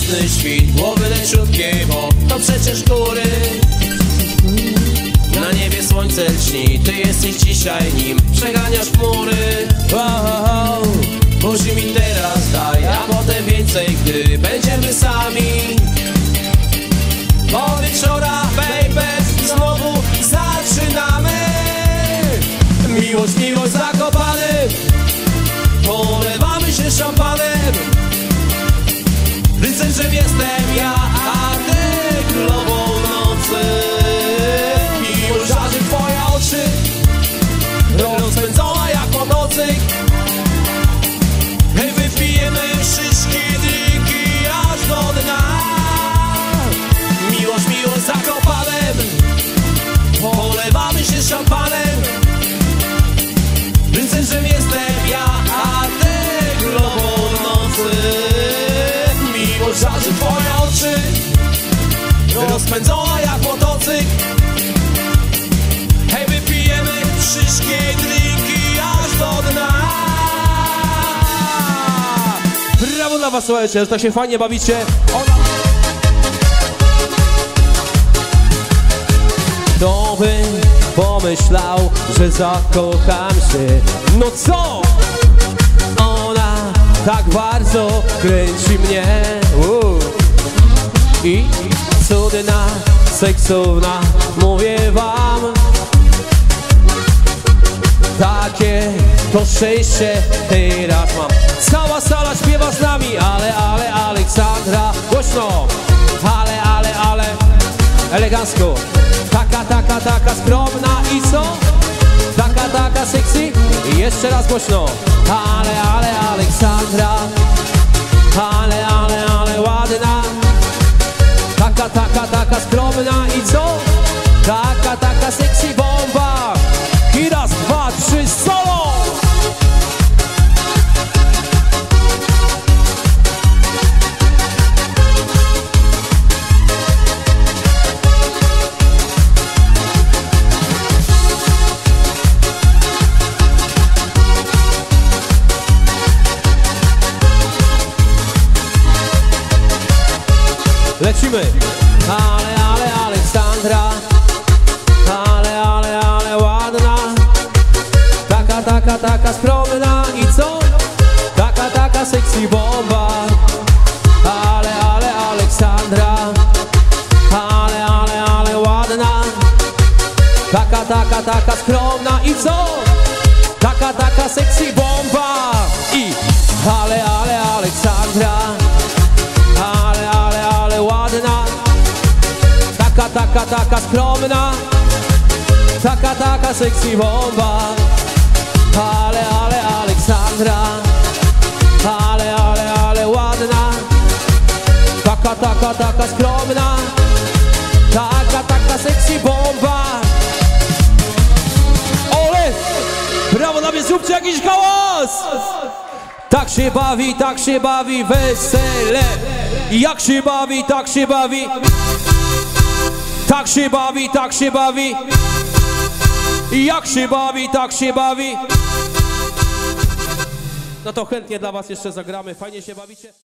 jasny świt, głowy leciutkie, bo to przecież góry. Na niebie słońce lśni, ty jesteś dzisiaj nim, przeganiasz chmury. Buzi mi teraz daj, a potem więcej, gdy będziemy sami. Od wieczora, baby, znowu zaczynamy. Miłość, miłość zakopany, polewamy się szampanem. Rycerzem jestem ja, a ty królową nocy. Miłość żarzy twoje oczy, rozpędzona jak motocyk. Hej, wypijemy wszystkie drinki aż do dna. Miłość, miłość zakopanem, polewamy się szampanem. Rycerzem jestem ja, a ty królową nocy. Miłość żarzy twoje oczy, rozpędzona jak motocyk. Hej, wypijemy wszystkie drinki aż do dna. Brawo dla was, słuchajcie, że tak się fajnie bawicie. Kto by pomyślał, że zakocham się? No co? Ona tak bardzo kręci mnie. I cudna, seksowna, mówię wam. Takie to szczęście teraz mam. Cała sala śpiewa z nami, ale Aleksandra głośno. Ale elegancko. Taka skromna i co? Taka sexy. I jeszcze raz głośno. Ale Aleksandra. Ale ładna. Taka skromna i co? Taka sexy bomba. I raz, dwa, trzy, solo! Lecimy! Ale Aleksandra. Ale ładna. Taka skromna i co? Taka sexy bomba. Ale Aleksandra. Ale ładna. Taka skromna i co? Taka sexy bomba. I ale Aleksandra. Ale ładna. Taka skromna. Taka sexy bomba. Ale Aleksandra. Ale ładna. Taka skromna. Taka sexy bomba. Ole! Brawo dla mnie, zróbcie jakiś hałas! Tak się bawi wesele. Jak się bawi, tak się bawi. Tak się bawi. Jak się bawi, tak się bawi. No to chętnie dla was jeszcze zagramy. Fajnie się bawicie?